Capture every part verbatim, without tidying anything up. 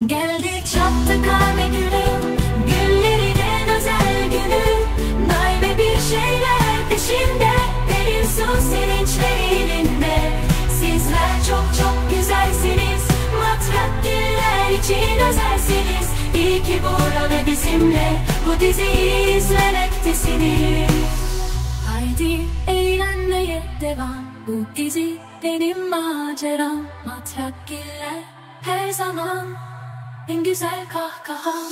Geldik çattı karne günü, güllerin en özel günü. Naime bir şeyler peşinde, Pelinsu sevinçleri elinde. Sizler çok çok güzelsiniz, matrak diller için özelsiniz. İyi ki burada bizimle bu diziyi izlemektesiniz. Haydi eğlenmeye devam, bu dizi benim maceram. Matrak diller her zaman en güzel kahkaham.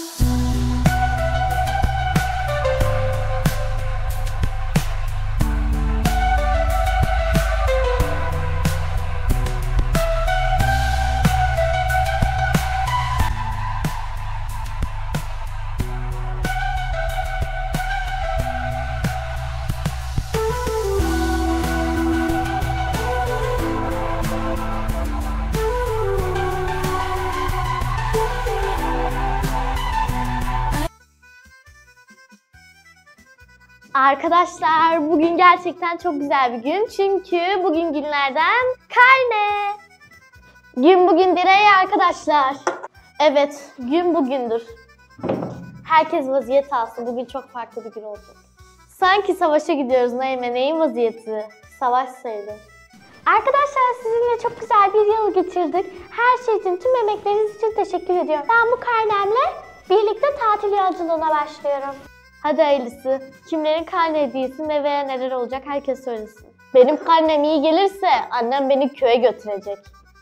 Arkadaşlar bugün gerçekten çok güzel bir gün çünkü bugün günlerden karne. Gün bugündür ey arkadaşlar. Evet, gün bugündür. Herkes vaziyet alsın, bugün çok farklı bir gün olacak. Sanki savaşa gidiyoruz Naime, neyin vaziyeti? Savaş sayılır. Arkadaşlar sizinle çok güzel bir yıl geçirdik. Her şey için, tüm emekleriniz için teşekkür ediyorum. Ben bu karnemle birlikte tatil yolculuğuna başlıyorum. Hadi hayırlısı. Kimlerin karne hediyesi ne veya neler olacak herkes söylesin. Benim karnem iyi gelirse annem beni köye götürecek.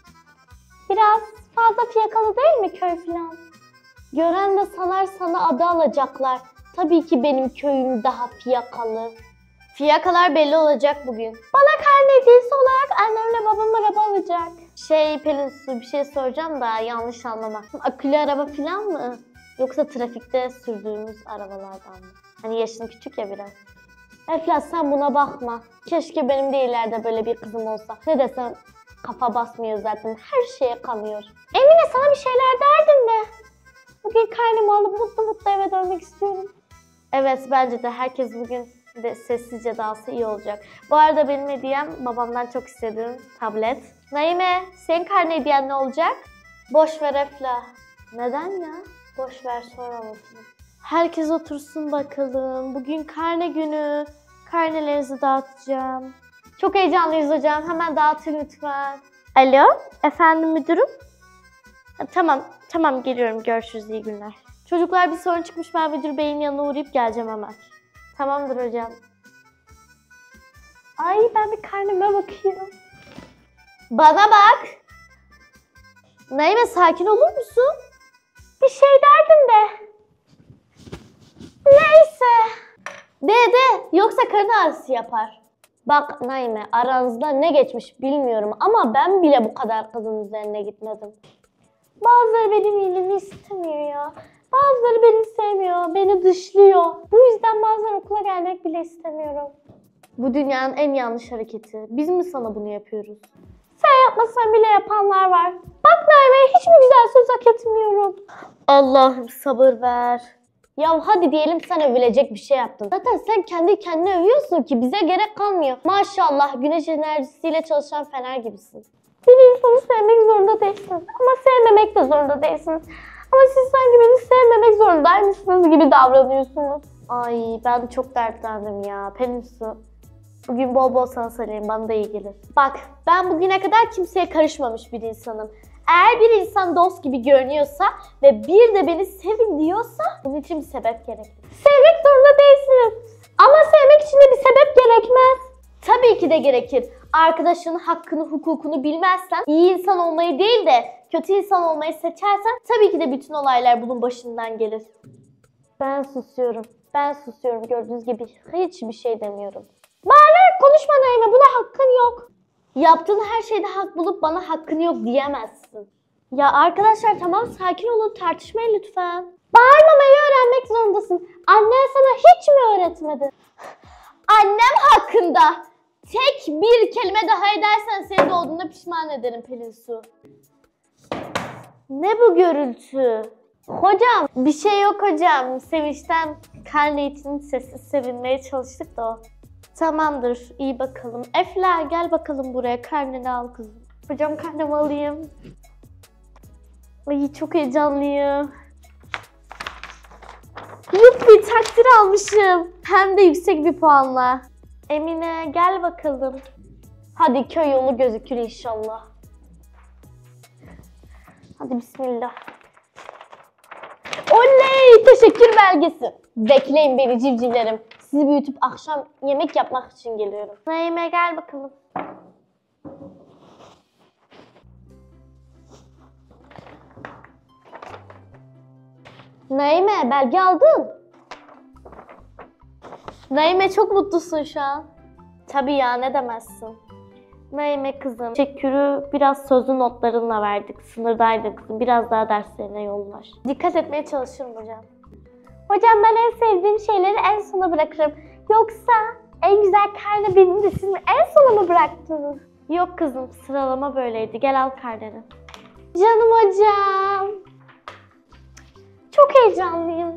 Biraz fazla fiyakalı değil mi köy falan? Gören de sanar sana adı alacaklar. Tabii ki benim köyüm daha fiyakalı. Fiyakalar belli olacak bugün. Bana karne hediyesi olarak annemle babam araba alacak. Şey Pelinsu, bir şey soracağım da yanlış anlama. Akülü araba falan mı? Yoksa trafikte sürdüğümüz arabalardan mı? Hani yaşın küçük ya biraz. Eflas sen buna bakma. Keşke benim de ileride böyle bir kızım olsa. Ne desem kafa basmıyor zaten. Her şeye kanıyor. Emine sana bir şeyler derdim de. Bugün karnımı alıp mutlu mutlu eve dönmek istiyorum. Evet bence de herkes bugün de sessizce dalsa iyi olacak. Bu arada benim hediyem babamdan çok istediğim tablet. Naime senin karne hediyen ne olacak? Boş ver Efla. Neden ya? Boş ver sonra anlatayım. Herkes otursun bakalım. Bugün karne günü. Karnelerinizi dağıtacağım. Çok heyecanlıyız hocam. Hemen dağıtın lütfen. Alo, efendim müdürüm? Ha, tamam, tamam geliyorum. Görüşürüz, iyi günler. Çocuklar bir sorun çıkmış. Ben müdür beyin yanına uğrayıp geleceğim hemen. Tamamdır hocam. Ay ben bir karnıma bakıyorum. Bana bak. Naime sakin olur musun? Bir şey derdim de. Neyse. De de yoksa karın ağrısı yapar. Bak Naime aranızda ne geçmiş bilmiyorum ama ben bile bu kadar kızın üzerine gitmedim. Bazıları benim iyiliğimi istemiyor ya. Bazıları beni sevmiyor, beni dışlıyor. Bu yüzden bazen okula gelmek bile istemiyorum. Bu dünyanın en yanlış hareketi. Biz mi sana bunu yapıyoruz? Sen yapmasan bile yapanlar var. Bak Naime hiç mi güzel söz hak etmiyorum? Allah'ım sabır ver. Ya hadi diyelim sen övülecek bir şey yaptın. Zaten sen kendi kendine övüyorsun ki bize gerek kalmıyor. Maşallah güneş enerjisiyle çalışan fener gibisin. Bir insanı sevmek zorunda değilsiniz ama sevmemek de zorunda değilsiniz. Ama siz sanki beni sevmemek zorundaymışsınız gibi davranıyorsunuz. Ay ben çok dertlendim ya Pelinsu. Bugün bol bol sana söyleyeyim, bana da iyi gelir. Bak ben bugüne kadar kimseye karışmamış bir insanım. Eğer bir insan dost gibi görünüyorsa ve bir de beni sevin diyorsa bunun için bir sebep gerekir. Sevmek zorunda değilsiniz. Ama sevmek için de bir sebep gerekmez. Tabii ki de gerekir. Arkadaşının hakkını, hukukunu bilmezsen, iyi insan olmayı değil de kötü insan olmayı seçersen tabii ki de bütün olaylar bunun başından gelir. Ben susuyorum. Ben susuyorum gördüğünüz gibi hiçbir şey demiyorum. Bağırarak konuşma Naime, buna hakkın yok. Yaptığın her şeyde hak bulup bana hakkın yok diyemezsin. Ya arkadaşlar tamam sakin olun, tartışmayın lütfen. Bağırmamayı öğrenmek zorundasın. Annen sana hiç mi öğretmedi? Annem hakkında tek bir kelime daha edersen seni doğduğunda pişman ederim Pelinsu. Ne bu gürültü? Hocam bir şey yok hocam. Sevinçten karne için sessiz sevinmeye çalıştık da o. Tamamdır, iyi bakalım. Efla gel bakalım buraya, karneni al kızım. Hocam karnemi alayım. Ay çok heyecanlıyım. Yuppi takdir almışım. Hem de yüksek bir puanla. Emine gel bakalım. Hadi köy yolu gözükür inşallah. Hadi bismillah. Oley! Teşekkür belgesi. Bekleyin beni civcivlerim. Sizi büyütüp akşam yemek yapmak için geliyorum. Naime gel bakalım. Naime belge aldın. Naime çok mutlusun şu an. Tabii ya ne demezsin. Naime kızım, teşekkürü biraz sözlü notlarınla verdik. Sınırdaydı kızım. Biraz daha derslerine yoğunlaş. Dikkat etmeye çalışırım hocam. Hocam ben en sevdiğim şeyleri en sona bırakırım. Yoksa en güzel karne benim de siz mi en sona mı bıraktınız? Yok kızım, sıralama böyleydi. Gel al karneni. Canım hocam. Çok heyecanlıyım.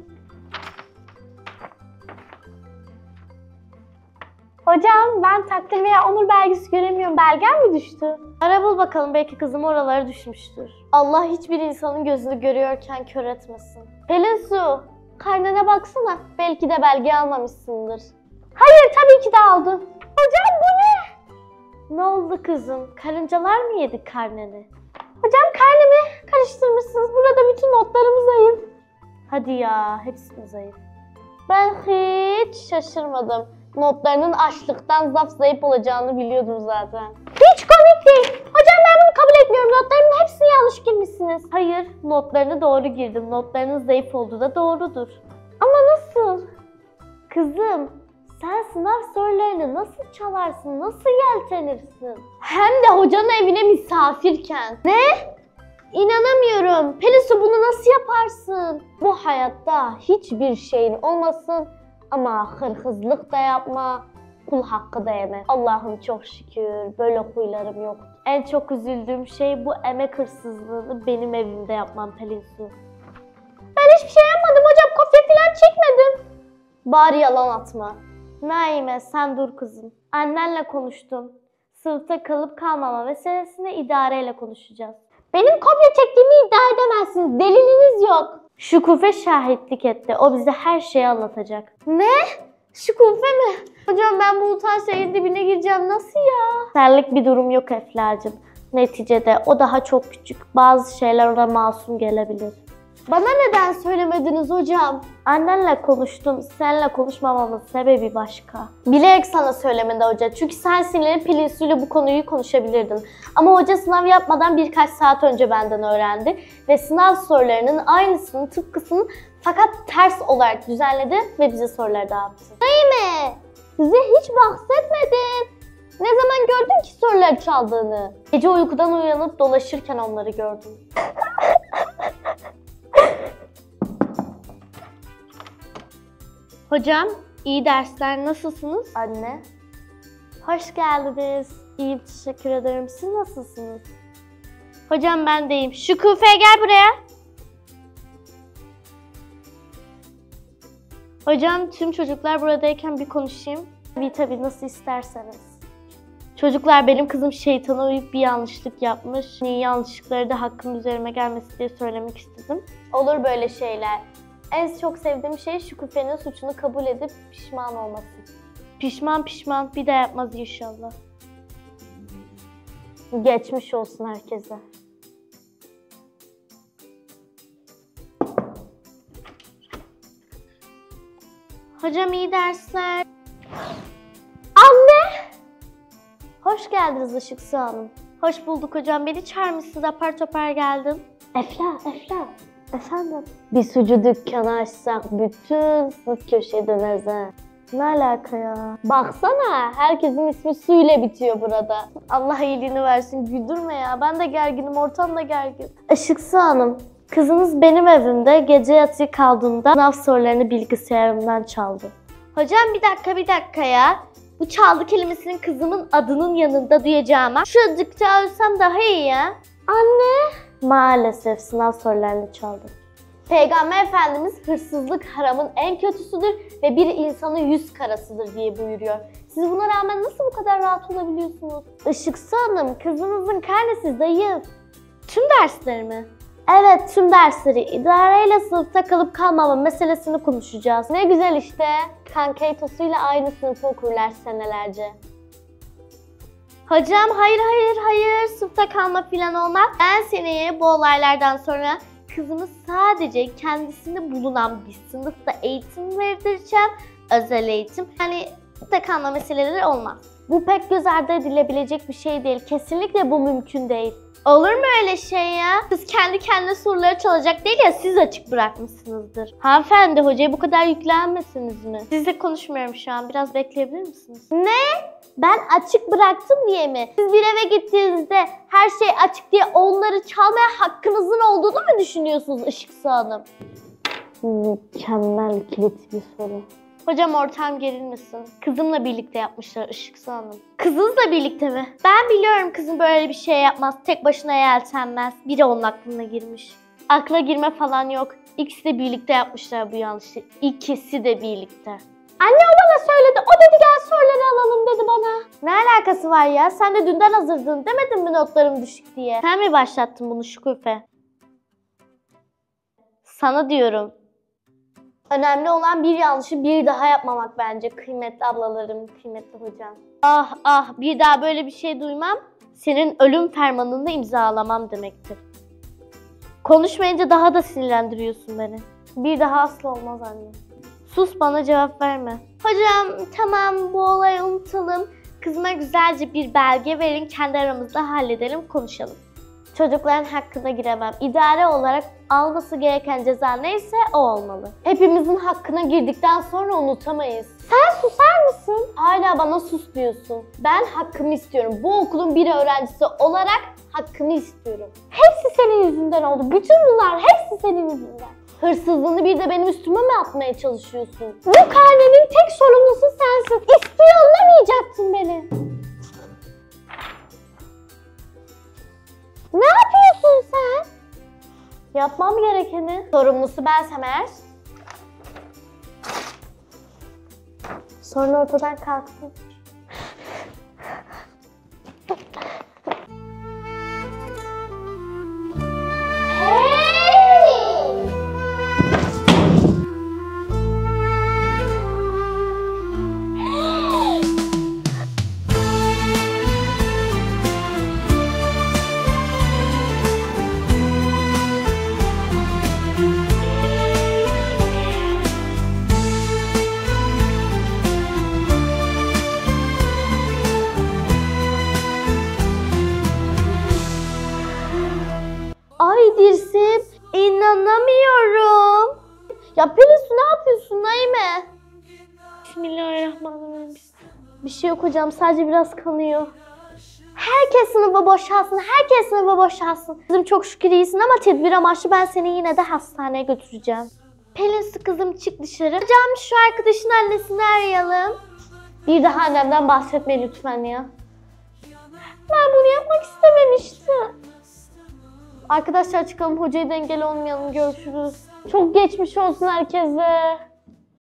Hocam ben takdir veya onur belgesi göremiyorum. Belgen mi düştü? Ara bul bakalım, belki kızım oralara düşmüştür. Allah hiçbir insanın gözünü görüyorken kör etmesin. Pelin Su, karnene baksana. Belki de belge almamışsındır. Hayır tabii ki de aldım. Hocam bu ne? Ne oldu kızım? Karıncalar mı yedi karneni? Hocam karnemi karıştırmışsınız. Burada bütün notlarım zayıf. Hadi ya, hepsi mi zayıf? Ben hiç şaşırmadım. Notlarının açlıktan zaf zayıf olacağını biliyordum zaten. Hiç komik değil. Hocam ben bunu kabul etmiyorum. Notlarımın hepsini yanlış girmişsiniz. Hayır, notlarını doğru girdim. Notlarının zayıf olduğu da doğrudur. Ama nasıl? Kızım, sen sınav sorularını nasıl çalarsın, nasıl yeltenirsin? Hem de hocanın evine misafirken. Ne? İnanamıyorum. Pelin Su bunu nasıl yaparsın? Bu hayatta hiçbir şeyin olmasın. Ama hırhızlık da yapma, kul hakkı da yeme. Allah'ım çok şükür böyle huylarım yok. En çok üzüldüğüm şey bu emek hırsızlığını benim evimde yapmam Pelin Su. Ben hiçbir şey yapmadım hocam, kopya falan çekmedim. Bari yalan atma. Naime sen dur kızım. Annenle konuştum. Sınıfta kalıp kalmama meselesini idareyle konuşacağız. Benim kopya çektiğimi iddia edemezsiniz. Deliliniz yok. Şükufe şahitlik etti. O bize her şeyi anlatacak. Ne? Şükufe mi? Hocam ben bu utanç şeyin dibine gireceğim. Nasıl ya? Senlik bir durum yok Eflacığım. Neticede o daha çok küçük. Bazı şeyler ona masum gelebilir. Bana neden söylemediniz hocam? Annenle konuştum. Seninle konuşmamamın sebebi başka. Bilerek sana söylemedi hoca. Çünkü sen sinirlenip Pelin Su'yla bu konuyu konuşabilirdin. Ama hoca sınav yapmadan birkaç saat önce benden öğrendi. Ve sınav sorularının aynısını, tıpkısını fakat ters olarak düzenledi ve bize soruları dağıttı. Naime! Size hiç bahsetmedim. Ne zaman gördün ki soruları çaldığını? Gece uykudan uyanıp dolaşırken onları gördüm. Hocam, iyi dersler, nasılsınız? Anne. Hoş geldiniz. İyiyim, teşekkür ederim. Siz nasılsınız? Hocam ben de iyiyim. Şükufe gel buraya. Hocam tüm çocuklar buradayken bir konuşayım. Tabii tabii nasıl isterseniz. Çocuklar benim kızım şeytana uyup bir yanlışlık yapmış. Niye yanlışlıkları da hakkım üzerime gelmesi diye söylemek istedim. Olur böyle şeyler. En çok sevdiğim şey Şükufe'nin suçunu kabul edip pişman olması. Pişman pişman bir daha yapmaz inşallah. Geçmiş olsun herkese. Hocam iyi dersler. Anne! Hoş geldiniz Işık Su Hanım. Hoş bulduk hocam. Beni çağırmışsınız, apar topar geldim. Efla, Efla. Efendim? Bir sucu dükkanı açsak bütün sınıf köşeye döneriz ha. Ne alaka ya? Baksana herkesin ismi Su ile bitiyor burada. Allah iyiliğini versin, güldürme ya. Ben de gerginim, ortam da gergin. Işık Su Hanım, kızınız benim evimde gece yatı kaldığında sınav sorularını bilgisayarımdan çaldı. Hocam bir dakika bir dakika ya. Bu çaldı kelimesinin kızımın adının yanında duyacağıma şuracıkça ölsem daha iyi ya. Anne! Maalesef sınav sorularını çaldı. Peygamber Efendimiz hırsızlık haramın en kötüsüdür ve bir insanın yüz karasıdır diye buyuruyor. Siz buna rağmen nasıl bu kadar rahat olabiliyorsunuz? Işık Su Hanım, kızınızın karnesi zayıf. Tüm dersleri mi? Evet, tüm dersleri idareyle sınıfta kalıp kalmama meselesini konuşacağız. Ne güzel işte. Kankaytosuyla aynı sınıfı okurlar senelerce. Hocam hayır hayır hayır sınıfta kalma falan olmaz. Ben seneye bu olaylardan sonra kızımı sadece kendisinde bulunan bir sınıfta eğitim verdireceğim. Özel eğitim. Yani sınıfta kalma meseleleri olmaz. Bu pek göz ardı edilebilecek bir şey değil. Kesinlikle bu mümkün değil. Olur mu öyle şey ya? Kız kendi kendine soruları çalacak değil ya, siz açık bırakmışsınızdır. Hanımefendi, hocaya bu kadar yüklenmesiniz mi? Sizle konuşmuyorum şu an. Biraz bekleyebilir misiniz? Ne? Ben açık bıraktım diye mi? Siz bir eve gittiğinizde her şey açık diye onları çalmaya hakkınızın olduğunu mu düşünüyorsunuz Işıksu Hanım? Mükemmel kilit bir soru. Hocam ortam gerilmesin. Kızımla birlikte yapmışlar Işıksu Hanım. Kızınızla birlikte mi? Ben biliyorum kızım böyle bir şey yapmaz. Tek başına yeltenmez. Biri onun aklına girmiş. Akla girme falan yok. İkisi de birlikte yapmışlar bu yanlışı. İkisi de birlikte. Anne o bana söyledi. O dedi gel soruları alalım dedi bana. Ne alakası var ya? Sen de dünden hazırdın demedin mi notlarım düşük diye? Sen mi başlattın bunu Şükufe? Sana diyorum. Önemli olan bir yanlışı bir daha yapmamak bence kıymetli ablalarım, kıymetli hocam. Ah ah bir daha böyle bir şey duymam, senin ölüm fermanını imzalamam demektir. Konuşmayınca daha da sinirlendiriyorsun beni. Bir daha asla olmaz anne. Sus, bana cevap verme. Hocam tamam bu olayı unutalım. Kızıma güzelce bir belge verin, kendi aramızda halledelim, konuşalım. Çocukların hakkına giremem. İdare olarak alması gereken ceza neyse o olmalı. Hepimizin hakkına girdikten sonra unutamayız. Sen susar mısın? Hala bana sus diyorsun. Ben hakkımı istiyorum. Bu okulun bir öğrencisi olarak hakkımı istiyorum. Hepsi senin yüzünden oldu. Bütün bunlar hepsi senin yüzünden. Hırsızlığını bir de benim üstüme mi atmaya çalışıyorsun? Bu karnenin tek sorumlusu sensin. İspiyonlamayacaktın beni. Ne yapıyorsun sen? Yapmam gerekeni. Sorumlusu bensem eğer. Sonra ortadan kalksın. Ay Dirsim, inanamıyorum. Ya Pelinsu ne yapıyorsun Naime? Bismillahirrahmanirrahim. Bir şey yok hocam, sadece biraz kanıyor. Herkes sınıfa boşalsın, herkes sınıfa boşalsın. Kızım çok şükür iyisin ama tedbir amaçlı ben seni yine de hastaneye götüreceğim. Pelinsu kızım çık dışarı. Hocam şu arkadaşın annesini arayalım. Bir daha annemden bahsetme lütfen ya. Ben bunu yapmak istememiştim. Arkadaşlar çıkalım, hocaya da engel olmayalım, görüşürüz. Çok geçmiş olsun herkese.